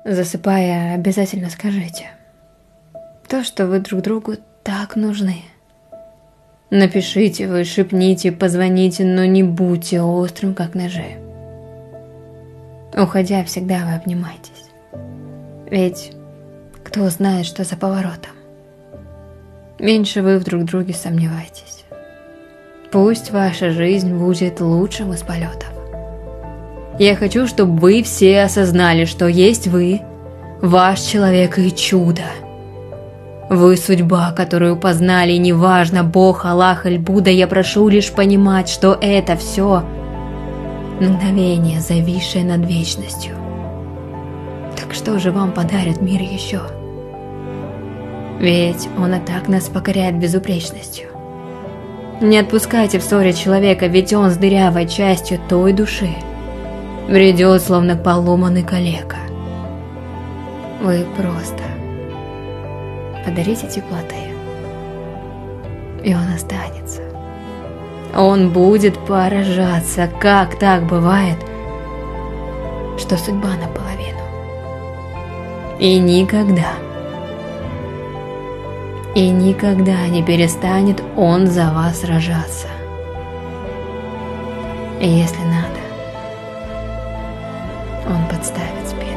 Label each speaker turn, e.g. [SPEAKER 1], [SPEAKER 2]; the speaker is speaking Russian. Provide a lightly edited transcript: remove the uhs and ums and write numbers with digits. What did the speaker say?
[SPEAKER 1] Засыпая, обязательно скажите то, что вы друг другу так нужны. Напишите вы, шепните, позвоните, но не будьте острым, как ножи. Уходя, всегда вы обнимайтесь. Ведь кто знает, что за поворотом. Меньше вы в друг друге сомневайтесь. Пусть ваша жизнь будет лучшим из полетов. Я хочу, чтобы вы все осознали, что есть вы, ваш человек и чудо. Вы судьба, которую познали, неважно, Бог, Аллах или Будда, я прошу лишь понимать, что это все мгновение, зависшее над вечностью. Так что же вам подарит мир еще? Ведь он и так нас покоряет безупречностью. Не отпускайте в ссоре человека, ведь он с дырявой частью той души бредет, словно поломанный калека. Вы просто подарите теплоты, и он останется. Он будет поражаться, как так бывает, что судьба наполовину. И никогда не перестанет он за вас сражаться. И если надо, он подставит спину.